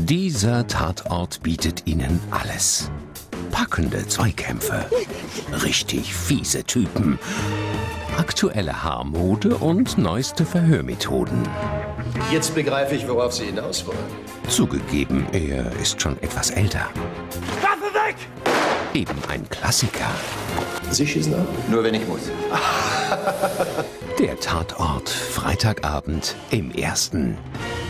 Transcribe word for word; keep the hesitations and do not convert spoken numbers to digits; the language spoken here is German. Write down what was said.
Dieser Tatort bietet Ihnen alles. Packende Zweikämpfe, richtig fiese Typen, aktuelle Haarmode und neueste Verhörmethoden. Jetzt begreife ich, worauf Sie hinaus wollen. Zugegeben, er ist schon etwas älter. Waffe weg! Eben ein Klassiker. Sie schießen ab? Nur wenn ich muss. Der Tatort, Freitagabend im Ersten.